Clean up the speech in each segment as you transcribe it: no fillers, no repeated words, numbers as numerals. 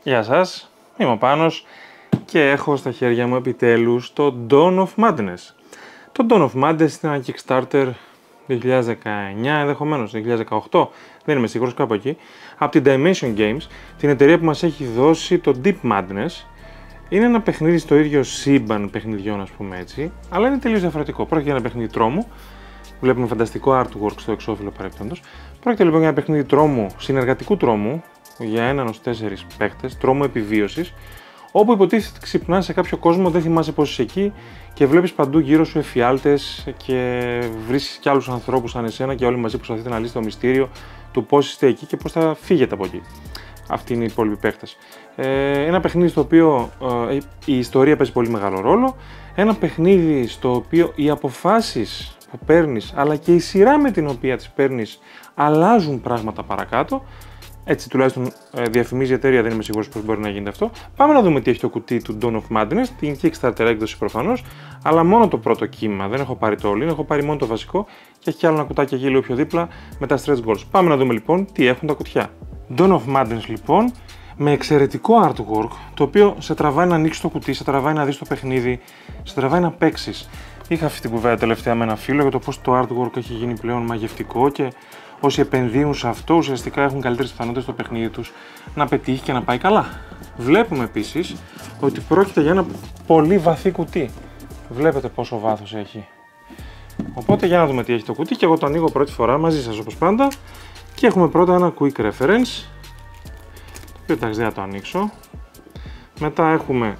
Γεια σας, είμαι ο Πάνος και έχω στα χέρια μου επιτέλους το Dawn of Madness. Το Dawn of Madness ήταν ένα Kickstarter 2019, ενδεχομένως 2018, δεν είμαι σίγουρος, κάπου εκεί, από την Dimension Games, την εταιρεία που μας έχει δώσει το Deep Madness. Είναι ένα παιχνίδι στο ίδιο σύμπαν παιχνιδιών, ας πούμε έτσι, αλλά είναι τελείως διαφορετικό. Πρόκειται για ένα παιχνίδι τρόμου. Βλέπουμε φανταστικό artwork στο εξώφυλλο παρεμπιπτόντως. Πρόκειται λοιπόν για ένα παιχνίδι τρόμου, συνεργατικού τρόμου, για 1-4 παίκτες, τρόμου επιβίωσης, όπου υποτίθεται ότι ξυπνάς σε κάποιο κόσμο, δεν θυμάσαι πώς είσαι εκεί και βλέπεις παντού γύρω σου εφιάλτες και βρίσκεις κι άλλους ανθρώπους σαν εσένα και όλοι μαζί προσπαθείτε να λύσετε το μυστήριο του πώς είστε εκεί και πώς θα φύγετε από εκεί. Αυτοί είναι οι υπόλοιποι παίκτες. Ένα παιχνίδι στο οποίο η ιστορία παίζει πολύ μεγάλο ρόλο. Ένα παιχνίδι στο οποίο οι αποφάσεις που παίρνεις αλλά και η σειρά με την οποία τις παίρνεις αλλάζουν πράγματα παρακάτω. Έτσι τουλάχιστον διαφημίζει η εταιρεία, δεν είμαι σίγουρος πώς μπορεί να γίνεται αυτό. Πάμε να δούμε τι έχει το κουτί του Dawn of Madness, την Kickstarter έκδοση προφανώς, αλλά μόνο το πρώτο κύμα. Δεν έχω πάρει το all-in, έχω πάρει μόνο το βασικό και έχει κι άλλο ένα κουτάκι εκεί λίγο πιο δίπλα με τα stretch goals. Πάμε να δούμε λοιπόν τι έχουν τα κουτιά. Dawn of Madness λοιπόν, με εξαιρετικό artwork, το οποίο σε τραβάει να ανοίξει το κουτί, σε τραβάει να δεις το παιχνίδι, σε τραβάει να παίξεις. Είχα αυτή την κουβέντα τελευταία με ένα φίλο για το πώς το artwork έχει γίνει πλέον μαγευτικό και όσοι επενδύουν σε αυτό ουσιαστικά έχουν καλύτερες πιθανότητες στο παιχνίδι τους να πετύχει και να πάει καλά. Βλέπουμε επίσης ότι πρόκειται για ένα πολύ βαθύ κουτί. Βλέπετε πόσο βάθος έχει. Οπότε για να δούμε τι έχει το κουτί και εγώ το ανοίγω πρώτη φορά μαζί σας όπως πάντα. Και έχουμε πρώτα ένα quick reference, το οποίο εντάξει δεν θα το ανοίξω. Μετά έχουμε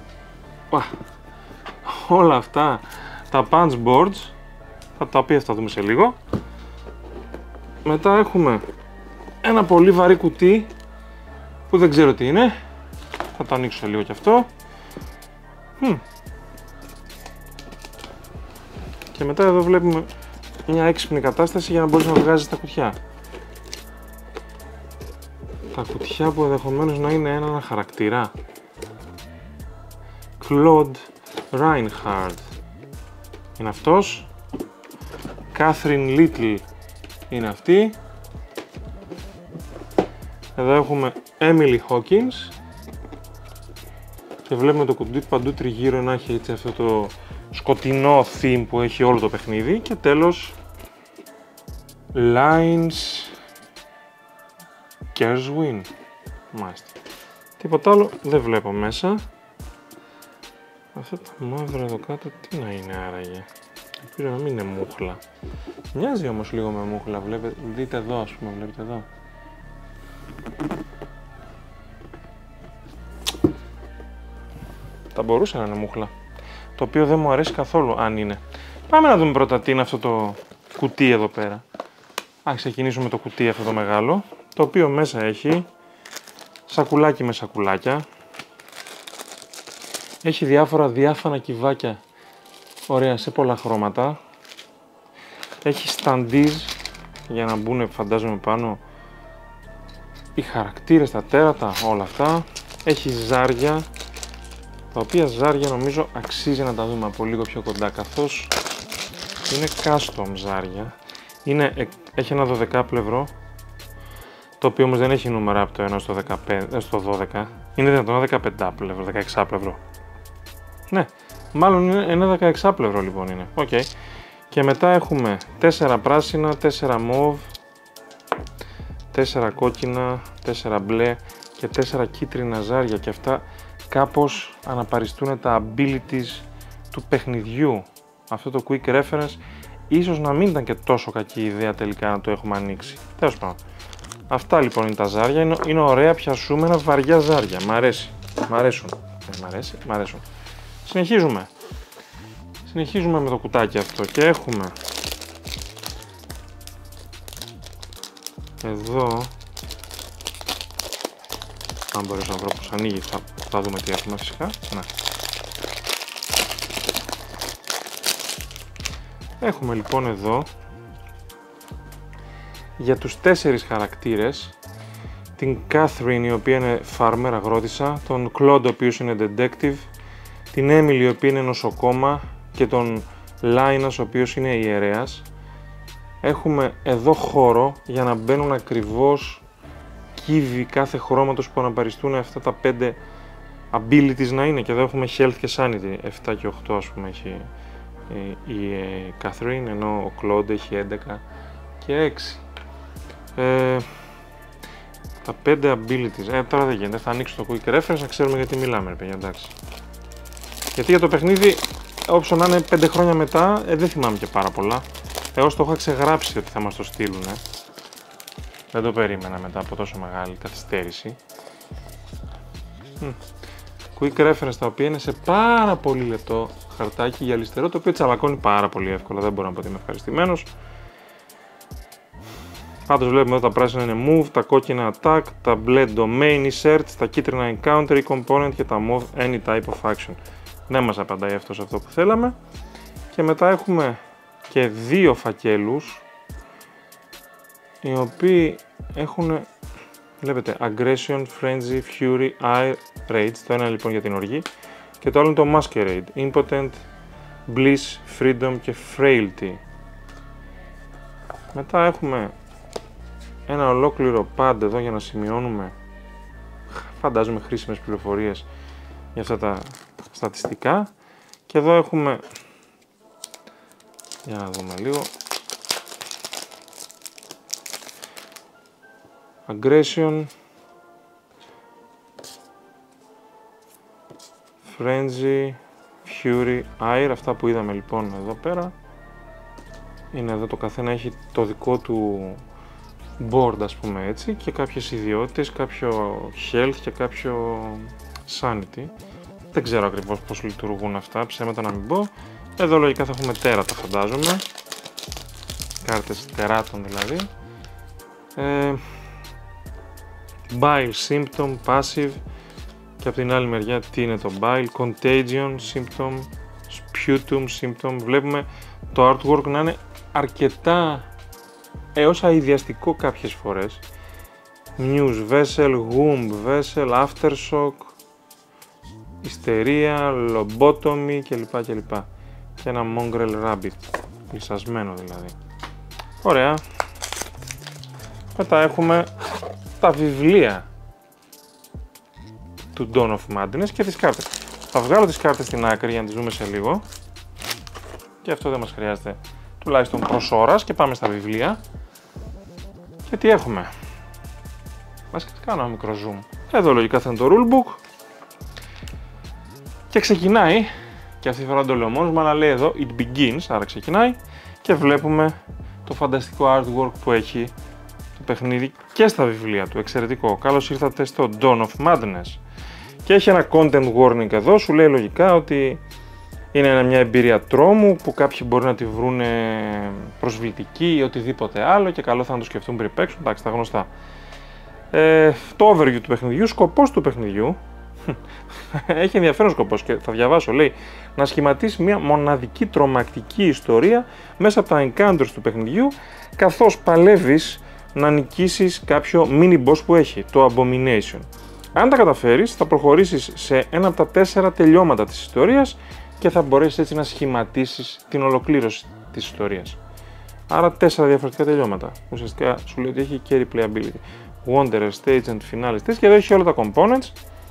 όλα αυτά τα punch boards, τα οποία θα δούμε σε λίγο. Μετά έχουμε ένα πολύ βαρύ κουτί που δεν ξέρω τι είναι. Θα το ανοίξω σε λίγο κι αυτό. Και μετά εδώ βλέπουμε μια έξυπνη κατάσταση για να μπορείς να βγάζεις τα κουτιά. Τα κουτιά που ενδεχομένως να είναι ένα χαρακτήρα. Claude Reinhardt είναι αυτός. Catherine Little είναι αυτή. Εδώ έχουμε Emily Hawkins. Και βλέπουμε το κουτί παντού τριγύρω να έχει έτσι αυτό το σκοτεινό theme που έχει όλο το παιχνίδι. Και τέλος Lines Kerswin. Μάλιστα. Τίποτα άλλο δεν βλέπω μέσα. Αυτά τα μαύρα εδώ κάτω τι να είναι άραγε. Ελπίζω να μην είναι μούχλα. Μοιάζει όμως λίγο με μούχλα. Βλέπετε, δείτε εδώ ας πούμε, βλέπετε εδώ. Θα μπορούσε να είναι μούχλα. Το οποίο δεν μου αρέσει καθόλου αν είναι. Πάμε να δούμε πρώτα τι είναι αυτό το κουτί εδώ πέρα. Α, ξεκινήσουμε με το κουτί αυτό το μεγάλο. Το οποίο μέσα έχει σακουλάκι με σακουλάκια. Έχει διάφορα διάφανα κυβάκια. Ωραία, σε πολλά χρώματα. Έχει standees για να μπουν, φαντάζομαι, πάνω οι χαρακτήρες, τα τέρατα, όλα αυτά. Έχει ζάρια, τα οποία ζάρια νομίζω αξίζει να τα δούμε από λίγο πιο κοντά, καθώς είναι custom ζάρια. Έχει ένα 12πλευρο, το οποίο όμως δεν έχει νούμερα από το 1 στο 12. Είναι δυνατόν ένα 15πλευρο, 16πλευρο. Ναι, μάλλον είναι ένα 16πλευρο λοιπόν είναι. Okay. Και μετά έχουμε 4 πράσινα, 4 μόβ, 4 κόκκινα, 4 μπλε και 4 κίτρινα ζάρια και αυτά κάπως αναπαριστούν τα abilities του παιχνιδιού. Αυτό το quick reference ίσως να μην ήταν και τόσο κακή ιδέα τελικά να το έχουμε ανοίξει. Τέλος πάντων. Αυτά λοιπόν είναι τα ζάρια, είναι ωραία πιασούμενα βαριά ζάρια, μ' αρέσει, μ' αρέσουν. Μ' αρέσουν. Συνεχίζουμε με το κουτάκι αυτό και έχουμε εδώ, αν μπορέσω να βρω πως ανοίγει θα δούμε τι έχουμε φυσικά. Ναι. Έχουμε λοιπόν εδώ για τους 4 χαρακτήρες την Catherine η οποία είναι farmer, αγρότισσα, τον Claude ο οποίος είναι detective, την Emily η οποία είναι νοσοκόμα και τον Linus ο οποίος είναι ιερέας. Έχουμε εδώ χώρο για να μπαίνουν ακριβώς κύβη κάθε χρώματος που αναπαριστούν αυτά τα 5 abilities να είναι. Και εδώ έχουμε health και sanity, 7 και 8 ας πούμε έχει η Catherine, ενώ ο Claude έχει 11 και 6. Τα 5 abilities, τώρα δεν γίνεται, θα ανοίξω το quick reference να ξέρουμε γιατί μιλάμε, ρε παιδιά, εντάξει. Γιατί για το παιχνίδι, όπως να είναι 5 χρόνια μετά, δεν θυμάμαι και πάρα πολλά. Εγώ το είχα ξεγράψει ότι θα μας το στείλουν. Δεν το περίμενα μετά από τόσο μεγάλη καθυστέρηση. Quick reference, τα οποία είναι σε πάρα πολύ λεπτό χαρτάκι γυαλιστερό, το οποίο τσαλακώνει πάρα πολύ εύκολα, δεν μπορώ να πω ότι είμαι ευχαριστημένος. Πάντως βλέπουμε εδώ τα πράσινα είναι move, τα κόκκινα attack, τα μπλε domain search, τα κίτρινα encounter component και τα move any type of action. Δεν μας απαντάει αυτό σε αυτό που θέλαμε. Και μετά έχουμε και 2 φακέλους, οι οποίοι έχουν, βλέπετε, aggression, frenzy, fury, ire, rage. Το ένα λοιπόν για την οργή και το άλλο είναι το masquerade, impotent, bliss, freedom και frailty. Μετά έχουμε ένα ολόκληρο pad εδώ για να σημειώνουμε, φαντάζομαι, χρήσιμες πληροφορίες για αυτά τα στατιστικά. Και εδώ έχουμε, για να δούμε λίγο, aggression, frenzy, fury, ire, αυτά που είδαμε λοιπόν εδώ πέρα. Είναι εδώ, το καθένα έχει το δικό του board, ας πούμε έτσι, και κάποιες ιδιότητες, κάποιο health και κάποιο sanity. Δεν ξέρω ακριβώς πώς λειτουργούν αυτά, ψέματα να μην πω. Εδώ λογικά θα έχουμε τέρατα, φαντάζομαι. Κάρτες τεράτων δηλαδή. Bile symptom, passive. Και από την άλλη μεριά τι είναι το bile, contagion symptom, sputum symptom. Βλέπουμε το artwork να είναι αρκετά έως αειδιαστικό κάποιες φορές. Muse, vessel, womb, vessel, aftershock, ιστερία, lobotomy κλπ. Και ένα mongrel rabbit, λυσασμένο δηλαδή. Ωραία. Μετά έχουμε τα βιβλία του Dawn of Madness και τις κάρτες. Θα βγάλω τις κάρτες στην άκρη για να τις δούμε σε λίγο. Και αυτό δεν μας χρειάζεται τουλάχιστον προς ώρας. Και πάμε στα βιβλία. Και τι έχουμε. Βασικά κάνω ένα μικρό zoom. Εδώ λογικά θα είναι το rulebook. Και ξεκινάει, και αυτή τη φορά το λέω μόνος μου, αλλά λέει εδώ It begins, άρα ξεκινάει. Και βλέπουμε το φανταστικό artwork που έχει το παιχνίδι και στα βιβλία του. Εξαιρετικό. Καλώς ήρθατε στο Dawn of Madness. Και έχει ένα content warning εδώ, σου λέει λογικά ότι είναι μια εμπειρία τρόμου που κάποιοι μπορεί να τη βρουν προσβλητική ή οτιδήποτε άλλο και καλό θα να το σκεφτούν πριν παίξουν. Εντάξει, τα γνωστά. Το overview του παιχνιδιού, σκοπός του παιχνιδιού. Έχει ενδιαφέρον σκοπός και θα διαβάσω. Λέει να σχηματίσει μια μοναδική τρομακτική ιστορία μέσα από τα encounters του παιχνιδιού, καθώς παλεύεις να νικήσεις κάποιο mini boss που έχει, το Abomination. Αν τα καταφέρεις, θα προχωρήσεις σε ένα από τα 4 τελειώματα της ιστορίας και θα μπορέσεις έτσι να σχηματίσεις την ολοκλήρωση της ιστορίας. Άρα 4 διαφορετικά τελειώματα. Ουσιαστικά σου λέει ότι έχει και replayability. Wanderer, Stage and Finale Stage, και εδώ έχει όλα τα components.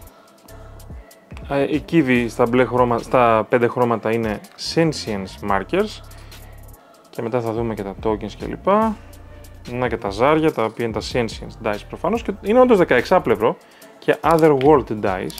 Η κύβη στα 5 χρώματα είναι Sentience Markers και μετά θα δούμε και τα tokens κλπ. Να και τα ζάρια, τα οποία είναι τα Sentience Dice προφανώς, και είναι όντως 16 πλευρό και Other World Dice.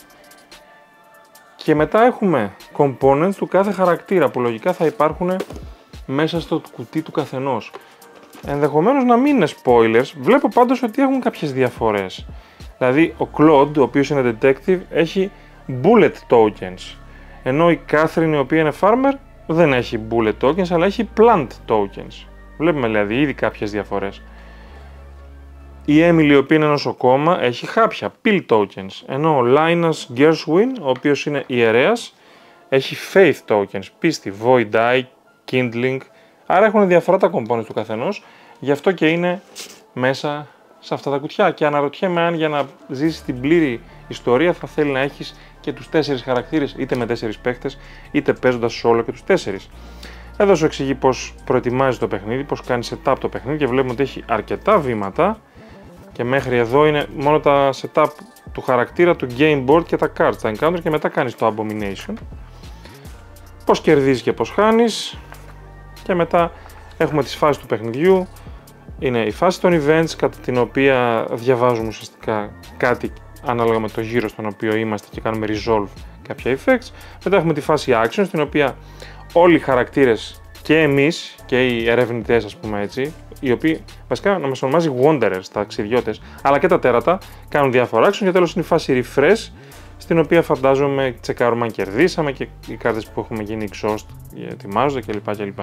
Και μετά έχουμε components του κάθε χαρακτήρα που λογικά θα υπάρχουν μέσα στο κουτί του καθενός. Ενδεχομένως να μην είναι spoilers, βλέπω πάντως ότι έχουν κάποιες διαφορές. Δηλαδή ο Claude, ο οποίος είναι detective, έχει bullet tokens, ενώ η Catherine, η οποία είναι farmer, δεν έχει bullet tokens, αλλά έχει plant tokens. Βλέπουμε δηλαδή ήδη κάποιες διαφορές. Η Emily, η οποία είναι νοσοκόμα, έχει χάπια, pill tokens, ενώ ο Linus Gershwin, ο οποίος είναι ιερέας, έχει faith tokens, πίστη, void eye, kindling. Άρα έχουν διαφορά τα components του καθενός, γι' αυτό και είναι μέσα σε αυτά τα κουτιά. Και αναρωτιέμαι αν για να ζήσεις την πλήρη ιστορία θα θέλει να έχεις και τους 4 χαρακτήρες, είτε με 4 παίκτες, είτε παίζοντας solo και τους 4. Εδώ σου εξηγεί πώς προετοιμάζει το παιχνίδι, πώς κάνει setup το παιχνίδι, και βλέπουμε ότι έχει αρκετά βήματα Και μέχρι εδώ είναι μόνο τα setup του χαρακτήρα, του game board και τα cards, τα encounters, και μετά κάνεις το abomination. Πώς κερδίζεις και πώς χάνεις. Και μετά έχουμε τις φάσεις του παιχνιδιού. Είναι η φάση των events, κατά την οποία διαβάζουμε ουσιαστικά κάτι ανάλογα με το γύρο στον οποίο είμαστε και κάνουμε resolve κάποια effects. Μετά έχουμε τη φάση action, στην οποία όλοι οι χαρακτήρες και εμείς και οι ερευνητές, ας πούμε έτσι, οι οποίοι βασικά να μας ονομάζει wanderers, τα ταξιδιώτες, αλλά και τα τέρατα, κάνουν διάφορα action. Και τέλος είναι η φάση refresh, στην οποία φαντάζομαι τσεκάρουμε αν κερδίσαμε και οι κάρτες που έχουμε γίνει exhaust ετοιμάζονται κλπ.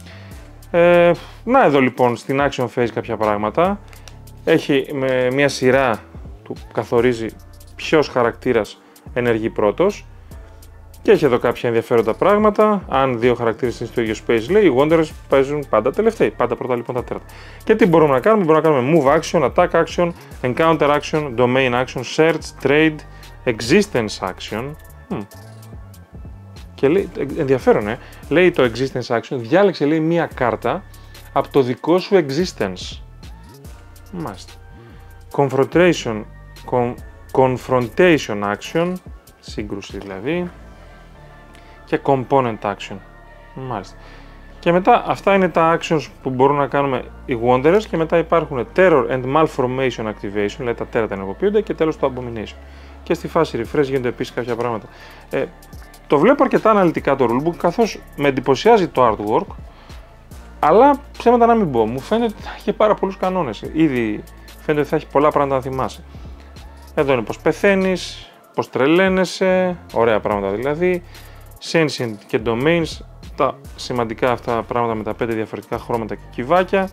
Να εδώ λοιπόν στην action phase κάποια πράγματα. Έχει με μια σειρά που καθορίζει ποιος χαρακτήρας ενεργεί πρώτος. Και έχει εδώ κάποια ενδιαφέροντα πράγματα. Αν δύο χαρακτήρες είναι στο ίδιο space, λέει, οι Wanderers παίζουν πάντα τελευταίοι. Πάντα πρώτα λοιπόν τα τέρατα. Και τι μπορούμε να κάνουμε? Μπορούμε να κάνουμε move action, attack action, encounter action, domain action, search, trade, existence action. Και λέει, ενδιαφέρον, λέει το existence action, διάλεξε, λέει, μία κάρτα από το δικό σου existence. Μάλιστα. Confrontation action, σύγκρουση δηλαδή, και component action. Μάλιστα. Και μετά αυτά είναι τα actions που μπορούν να κάνουμε οι Wanderers, και μετά υπάρχουν terror and malformation activation, δηλαδή τα τέρατα ενεργοποιούνται, και τέλος το abomination. Και στη φάση refresh γίνονται επίσης κάποια πράγματα. Το βλέπω αρκετά αναλυτικά το rulebook, καθώς με εντυπωσιάζει το artwork, αλλά ψέματα να μην πω, μου φαίνεται ότι θα έχει πάρα πολλούς κανόνες. Ήδη φαίνεται ότι θα έχει πολλά πράγματα να θυμάσαι. Εδώ είναι πώς πεθαίνεις, πώς τρελαίνεσαι, ωραία πράγματα δηλαδή. Sentient και domains, τα σημαντικά αυτά πράγματα με τα 5 διαφορετικά χρώματα και κυβάκια.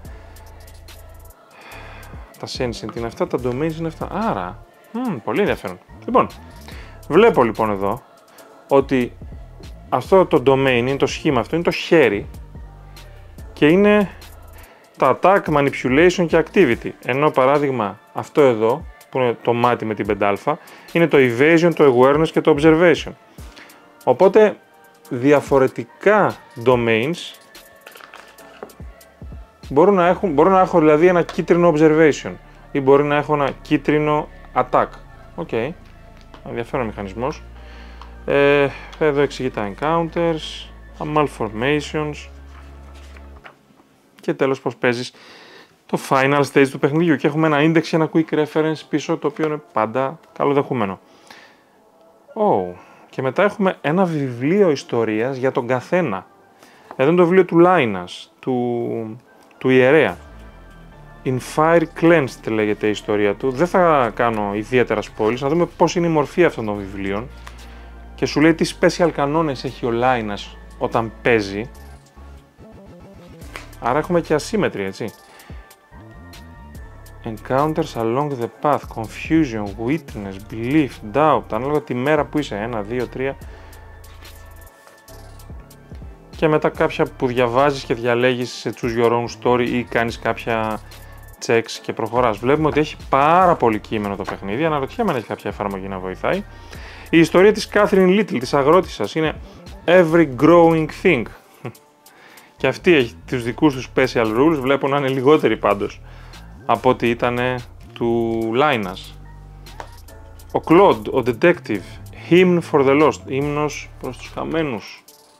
Τα sentient είναι αυτά, τα domains είναι αυτά. Άρα, πολύ ενδιαφέρον. Λοιπόν, βλέπω λοιπόν εδώ ότι αυτό το domain είναι το σχήμα, αυτό είναι το χέρι, και είναι τα attack, manipulation και activity. Ενώ παράδειγμα αυτό εδώ, που είναι το μάτι με την 5α, είναι το evasion, το awareness και το observation. Οπότε διαφορετικά domains μπορώ να έχω δηλαδή ένα κίτρινο observation ή μπορεί να έχω ένα κίτρινο attack. Οκ, ενδιαφέρον μηχανισμός. Εδώ εξηγεί τα encounters, τα malformations και τέλος πώς παίζεις το final stage του παιχνιδιού, και έχουμε ένα index και ένα quick reference πίσω, το οποίο είναι πάντα καλοδεχούμενο. Και μετά έχουμε ένα βιβλίο ιστορίας για τον καθένα. Εδώ είναι το βιβλίο του Λάινας, του ιερέα. In Fire Cleansed λέγεται η ιστορία του. Δεν θα κάνω ιδιαίτερα spoilers, να δούμε πώς είναι η μορφή αυτών των βιβλίων. Και σου λέει τι special κανόνες έχει ο Λάινας όταν παίζει. Άρα έχουμε και ασύμμετρη, έτσι. Encounters along the path, confusion, witness, belief, doubt, ανάλογα τη μέρα που είσαι, 1, 2, 3. Και μετά κάποια που διαβάζεις και διαλέγεις σε choose your own story ή κάνεις κάποια checks και προχωράς. Βλέπουμε ότι έχει πάρα πολύ κείμενο το παιχνίδι, αναρωτιέμαι αν έχει κάποια εφαρμογή να βοηθάει. Η ιστορία της Catherine Little, της αγρότισσας, είναι Every Growing Thing. Και αυτή έχει τους δικούς του special rules, βλέπω να είναι λιγότεροι πάντως από ό,τι ήταν του Λάινας. Ο Claude, ο Detective, Hymn for the Lost, ύμνος προς τους χαμένους.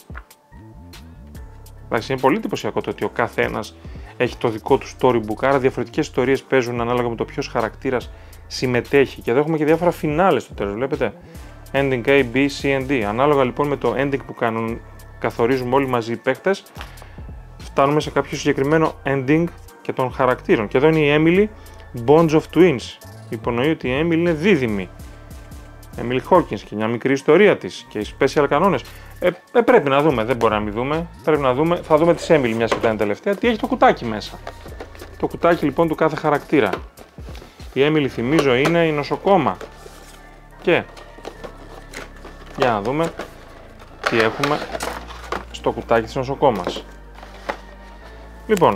Εντάξει, είναι πολύ εντυπωσιακό το ότι ο κάθε ένας έχει το δικό του storybook, άρα διαφορετικές ιστορίες παίζουν ανάλογα με το ποιος χαρακτήρας συμμετέχει. Και εδώ έχουμε και διάφορα φινάλες στο τέλος, βλέπετε. Ending A, B, C and D. Ανάλογα λοιπόν με το ending που καθορίζουμε όλοι μαζί οι παίκτες, φτάνουμε σε κάποιο συγκεκριμένο ending και των χαρακτήρων. Και εδώ είναι η Emily, Bonds of Twins. Υπονοεί ότι η Emily είναι δίδυμη. Emily Hawkins και μια μικρή ιστορία της και οι special κανόνες. Πρέπει να δούμε, δεν μπορεί να μην δούμε. Πρέπει να δούμε, θα δούμε τη Emily, μιας και ήταν τελευταία, τι έχει το κουτάκι μέσα. Το κουτάκι λοιπόν του κάθε χαρακτήρα. Η Emily, θυμίζω, είναι η νοσοκόμα. Και για να δούμε τι έχουμε στο κουτάκι της νοσοκόμας. Λοιπόν,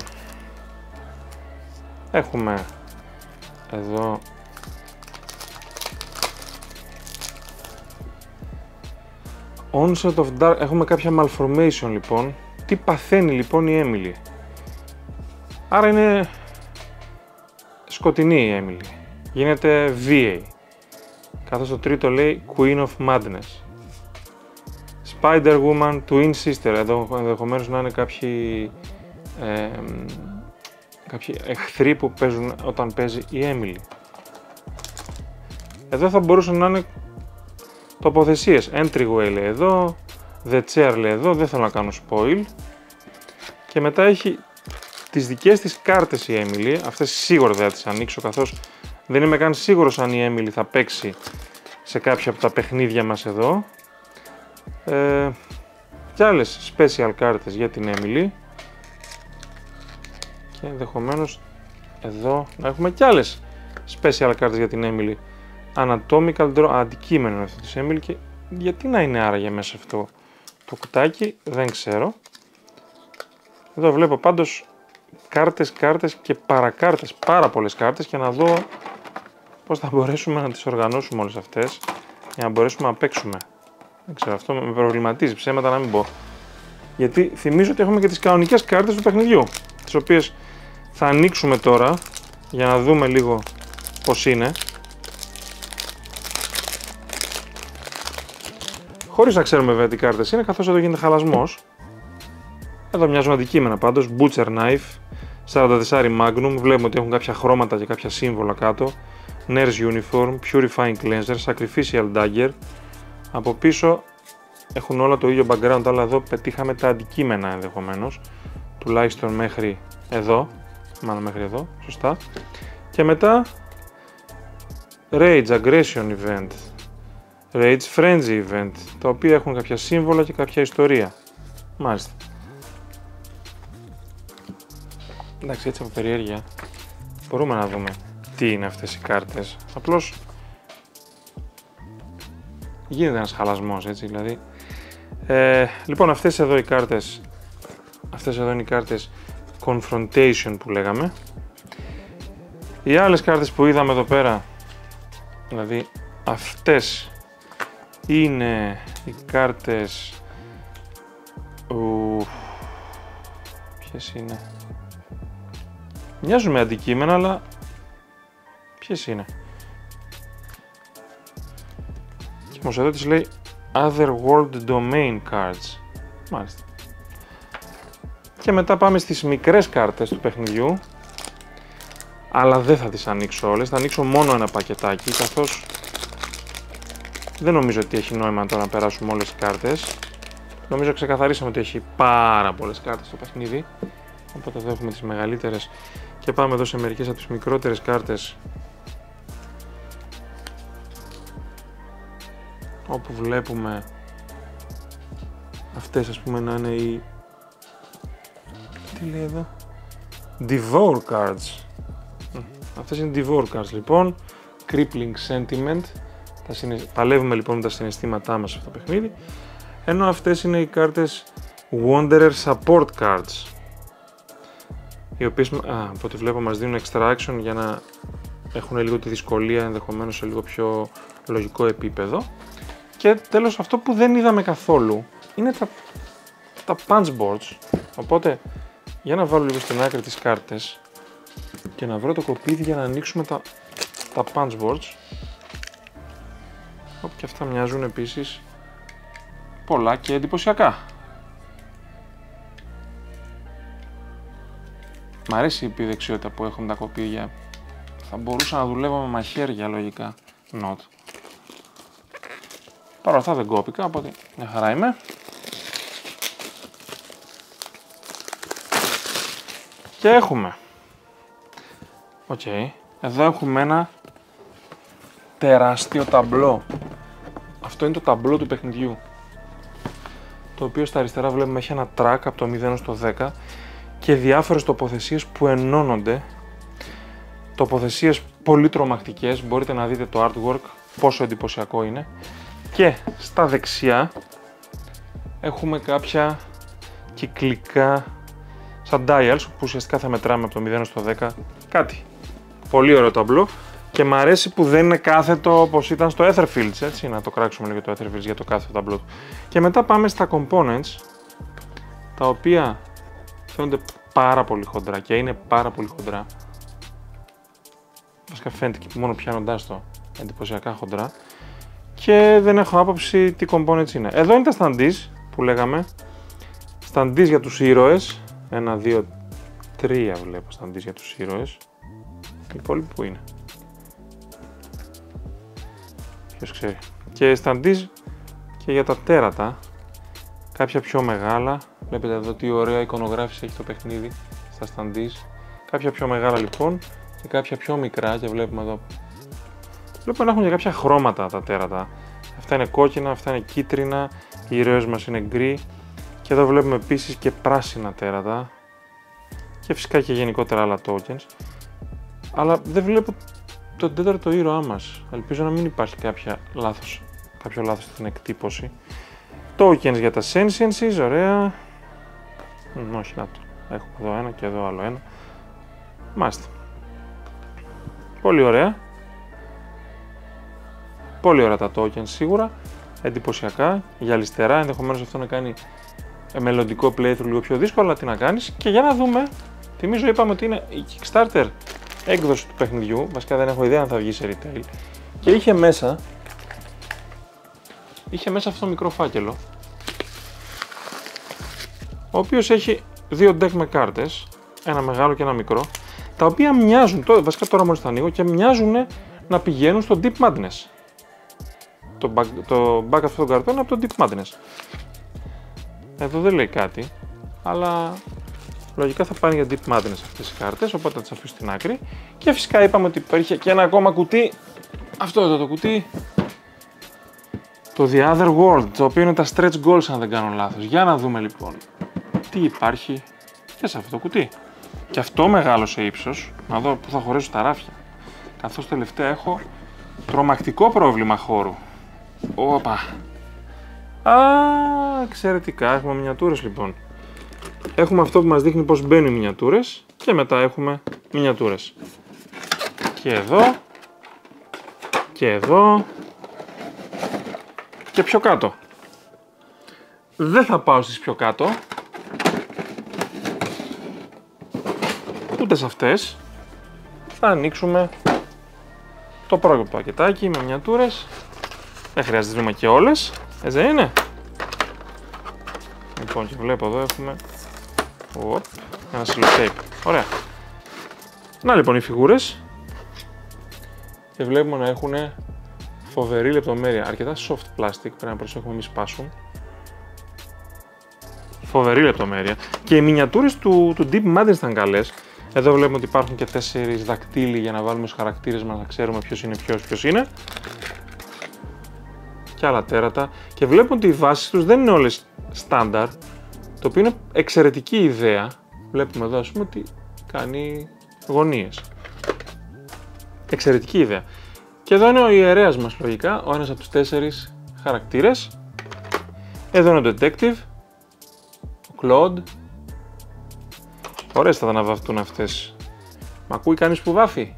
έχουμε εδώ Onset of Dark, έχουμε κάποια malformation λοιπόν. Τι παθαίνει λοιπόν η Emily. Άρα είναι σκοτεινή η Emily. Γίνεται VA. Καθώς το τρίτο λέει Queen of Madness. Spider-Woman, Twin Sister. Εδώ ενδεχομένως να είναι κάποιοι εχθροί που παίζουν όταν παίζει η Emily. Εδώ θα μπορούσαν να είναι τοποθεσίες. Entryway λέει εδώ, The Chair λέει εδώ, δεν θέλω να κάνω spoil. Και μετά έχει τις δικές της κάρτες η Emily. Αυτές σίγουρα δεν θα τις ανοίξω, καθώς δεν είμαι καν σίγουρος αν η Emily θα παίξει σε κάποια από τα παιχνίδια μας εδώ. Και άλλες special κάρτες για την Emily. Και ενδεχομένως εδώ να έχουμε και άλλες special κάρτες για την Emily. Anatomical draw, αντικείμενο αυτό της Emily. Και γιατί να είναι άραγε μέσα αυτό το κουτάκι, δεν ξέρω. Εδώ βλέπω πάντως κάρτες και παρακάρτες, πάρα πολλές κάρτες, και να δω πώς θα μπορέσουμε να τις οργανώσουμε όλες αυτές για να μπορέσουμε να παίξουμε. Δεν ξέρω, αυτό με προβληματίζει, ψέματα να μην πω. Γιατί θυμίζω ότι έχουμε και τις κανονικές κάρτες του παιχνιδιού, τις οποίες θα ανοίξουμε τώρα για να δούμε λίγο πώς είναι. Χωρίς να ξέρουμε βέβαια τι κάρτες είναι, καθώς εδώ γίνεται χαλασμός. Εδώ μοιάζουν αντικείμενα πάντως, Butcher Knife, 44 Magnum, βλέπουμε ότι έχουν κάποια χρώματα και κάποια σύμβολα κάτω. Nurse Uniform, Purifying Cleanser, Sacrificial Dagger. Από πίσω έχουν όλα το ίδιο background, αλλά εδώ πετύχαμε τα αντικείμενα ενδεχομένως, τουλάχιστον μέχρι εδώ, μάλλον μέχρι εδώ, σωστά. Και μετά Rage Aggression Event, Rage Frenzy Event, τα οποία έχουν κάποια σύμβολα και κάποια ιστορία. Μάλιστα. Εντάξει, έτσι από περιέργεια μπορούμε να δούμε τι είναι αυτές οι κάρτες. Απλώς γίνεται ένας χαλασμός, έτσι, δηλαδή. Λοιπόν, αυτές εδώ οι κάρτες, αυτές εδώ είναι οι κάρτες Confrontation που λέγαμε. Οι άλλες κάρτες που είδαμε εδώ πέρα, δηλαδή αυτές, είναι οι κάρτες, ποιες είναι, μοιάζουν με αντικείμενα, αλλά ποιες είναι. Και όμως εδώ της λέει Other World Domain Cards. Μάλιστα. Και μετά πάμε στις μικρές κάρτες του παιχνιδιού, αλλά δεν θα τις ανοίξω όλες, θα ανοίξω μόνο ένα πακετάκι, καθώς δεν νομίζω ότι έχει νόημα τώρα να περάσουμε όλες τις κάρτες. Νομίζω ξεκαθαρίσαμε ότι έχει πάρα πολλές κάρτες στο παιχνίδι, οπότε εδώ έχουμε τις μεγαλύτερες και πάμε εδώ σε μερικές από τις μικρότερες κάρτες, όπου βλέπουμε αυτές, ας πούμε, να είναι οι, τι λέει εδώ, Devour Cards. Αυτές είναι Devour Cards λοιπόν, Crippling Sentiment. Παλεύουμε λοιπόν με τα συναισθήματά μας σε αυτό το παιχνίδι, ενώ αυτές είναι οι κάρτες Wanderer Support Cards, οι οποίες, από ό,τι βλέπω, μας δίνουν extra action για να έχουν λίγο τη δυσκολία ενδεχομένως σε λίγο πιο λογικό επίπεδο. Και τέλος, αυτό που δεν είδαμε καθόλου είναι τα punch boards, οπότε για να βάλω λίγο στην άκρη τις κάρτες και να βρω το κοπίδι για να ανοίξουμε τα punch boards, όπου και αυτά μοιάζουν επίσης πολλά και εντυπωσιακά. Μ' αρέσει η επιδεξιότητα που έχουν τα κοπίδια. Θα μπορούσα να δουλεύω με μαχαίρια λογικά. Not. Παρ' αυτά δεν κόπηκα, οπότε μια χαρά είμαι. Και έχουμε. Εδώ έχουμε ένα τεράστιο ταμπλό. Αυτό είναι το ταμπλό του παιχνιδιού, το οποίο στα αριστερά βλέπουμε έχει ένα track από το 0 στο 10 και διάφορες τοποθεσίες που ενώνονται. Τοποθεσίες πολύ τρομακτικές, μπορείτε να δείτε το artwork πόσο εντυπωσιακό είναι. Και στα δεξιά έχουμε κάποια κυκλικά σαν dials, που ουσιαστικά θα μετράμε από το 0 στο 10 κάτι. Πολύ ωραίο ταμπλό και μου αρέσει που δεν είναι κάθετο όπως ήταν στο Etherfields, έτσι, να το κράξουμε λίγο το Etherfields για το κάθετο ταμπλό του. Και μετά πάμε στα components, τα οποία φαίνονται πάρα πολύ χοντρά και είναι πάρα πολύ χοντρά. βασικά φαίνεται και μόνο πιάνοντάς το εντυπωσιακά χοντρά. Και δεν έχω άποψη τι components είναι. Εδώ είναι τα standees που λέγαμε. Standees για τους ήρωες. 1, 2, 3 βλέπω standees για τους ήρωες. Οι υπόλοιποι που είναι. Ποιος ξέρει. Και standees και για τα τέρατα. Κάποια πιο μεγάλα. Βλέπετε εδώ τι ωραία εικονογράφηση έχει το παιχνίδι στα standees. Κάποια πιο μεγάλα λοιπόν και κάποια πιο μικρά και βλέπουμε εδώ. Βλέπουμε να έχουν και κάποια χρώματα τα τέρατα. Αυτά είναι κόκκινα, αυτά είναι κίτρινα, οι ήρωες μας είναι γκρι. Και εδώ βλέπουμε επίσης και πράσινα τέρατα. Και φυσικά και γενικότερα άλλα tokens. Αλλά δεν βλέπω τον τέταρτο ήρωά μας. Ελπίζω να μην υπάρχει κάποιο λάθος στην εκτύπωση. Tokens για τα sentiences, ωραία. Όχι, να το. Έχουμε εδώ ένα και εδώ άλλο ένα. Μάλιστα. Πολύ ωραία. Πολύ ωραία τα tokens σίγουρα. Εντυπωσιακά. Γυαλιστερά. Ενδεχομένως αυτό να κάνει μελλοντικό playthrough λίγο πιο δύσκολο, αλλά τι να κάνεις. Και για να δούμε. Θυμίζω είπαμε ότι είναι η Kickstarter έκδοση του παιχνιδιού. Βασικά δεν έχω ιδέα αν θα βγει σε retail. Και είχε μέσα αυτό το μικρό φάκελο. Ο οποίος έχει 2 deck με κάρτες. Ένα μεγάλο και ένα μικρό. Τα οποία μοιάζουν, βασικά τώρα μόλις τα ανοίγω και μοιάζουν να πηγαίνουν στο Deep Madness. Το back αυτών των καρτών είναι από το Deep Madness. Εδώ δεν λέει κάτι, αλλά λογικά θα πάνε για Deep Madness αυτές οι κάρτες, οπότε θα τις αφήσω στην άκρη. Και φυσικά είπαμε ότι υπήρχε και ένα ακόμα κουτί, αυτό εδώ το κουτί, το The Other World, το οποίο είναι τα stretch goals αν δεν κάνω λάθος. Για να δούμε λοιπόν τι υπάρχει και σε αυτό το κουτί. Και αυτό μεγάλο σε ύψος, να δω που θα χωρέσω τα ράφια, καθώς τελευταία έχω τρομακτικό πρόβλημα χώρου. Όπα. Εξαιρετικά, έχουμε μινιατούρες λοιπόν. Έχουμε αυτό που μας δείχνει πως μπαίνουν οι μινιατούρες και μετά έχουμε μινιατούρες. Και εδώ. Και εδώ. Και πιο κάτω. Δεν θα πάω στις πιο κάτω. Ούτε σε αυτές. Θα ανοίξουμε το πρώτο πακετάκι με μινιατούρες. Δεν χρειάζεται να δούμε και όλες. Έτσι δεν είναι. Λοιπόν, και βλέπω εδώ έχουμε ένα sellotape. Ωραία. Να λοιπόν οι φιγούρες. Και βλέπουμε να έχουν φοβερή λεπτομέρεια. Αρκετά soft plastic, πρέπει να προσέχουμε μη σπάσουν. Φοβερή λεπτομέρεια. Και οι μινιατούρες του Deep Madness ήταν καλές. Εδώ βλέπουμε ότι υπάρχουν και 4 δακτύλοι για να βάλουμε στους χαρακτήρες μας να ξέρουμε ποιος είναι ποιος είναι. Και άλλα τέρατα. Και βλέπουμε ότι οι βάσεις τους δεν είναι όλες στάνταρ, το οποίο είναι εξαιρετική ιδέα. Βλέπουμε εδώ ας πούμε ότι κάνει γωνίες. Εξαιρετική ιδέα. Και εδώ είναι ο ιερέας μας λογικά, ο ένας από τους 4 χαρακτήρες. Εδώ είναι ο Detective, ο Claude. Ωραίες θα να βαφτούν αυτές. Μ' ακούει κανείς που βάφει?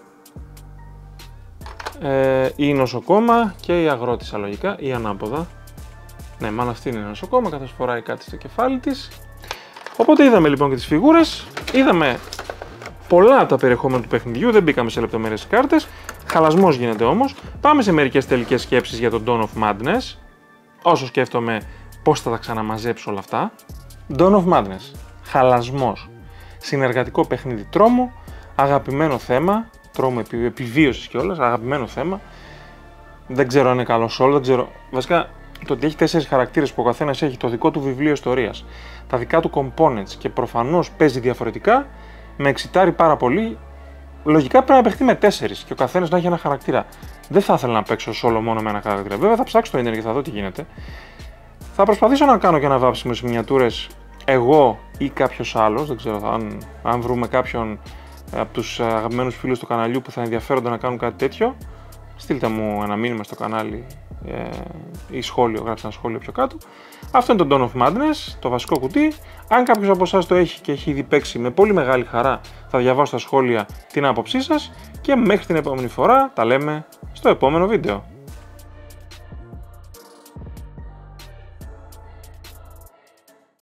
Η νοσοκόμα και η αγρότησα λογικά, ή ανάποδα. Ναι, μάλλον αυτή είναι η νοσοκόμα, καθώς φοράει κάτι στο κεφάλι της. Οπότε είδαμε λοιπόν και τις φιγούρες, είδαμε πολλά από τα περιεχόμενα του παιχνιδιού, δεν μπήκαμε σε λεπτομέρειες στις κάρτες. Χαλασμός γίνεται όμως. Πάμε σε μερικές τελικές σκέψεις για τον Dawn of Madness. Όσο σκέφτομαι πώς θα τα ξαναμαζέψω όλα αυτά. Dawn of Madness. Χαλασμός. Συνεργατικό παιχνίδι τρόμου. Αγαπημένο θέμα. Τρόμου επιβίωσης κιόλας. Αγαπημένο θέμα. Δεν ξέρω αν είναι καλό όλο. Δεν ξέρω. Βασικά το ότι έχει 4 χαρακτήρες που ο καθένας έχει το δικό του βιβλίο ιστορίας, τα δικά του components και προφανώς παίζει διαφορετικά, με εξητάρει πάρα πολύ. Λογικά πρέπει να παιχτεί με 4 και ο καθένας να έχει ένα χαρακτήρα. Δεν θα ήθελα να παίξω solo μόνο με ένα χαρακτήρα. Βέβαια θα ψάξω το ίντερνετ και θα δω τι γίνεται. Θα προσπαθήσω να κάνω και ένα βάψιμο στις μινιατούρες εγώ ή κάποιος άλλος. Δεν ξέρω αν βρούμε κάποιον από τους αγαπημένους φίλους του καναλιού που θα ενδιαφέρονται να κάνουν κάτι τέτοιο. Στείλτε μου ένα μήνυμα στο κανάλι ή σχόλιο, γράψτε ένα σχόλιο πιο κάτω. Αυτό είναι το Dawn of Madness, το βασικό κουτί. Αν κάποιος από εσάς το έχει και έχει ήδη παίξει, με πολύ μεγάλη χαρά θα διαβάσω στα σχόλια την άποψή σας και μέχρι την επόμενη φορά τα λέμε στο επόμενο βίντεο.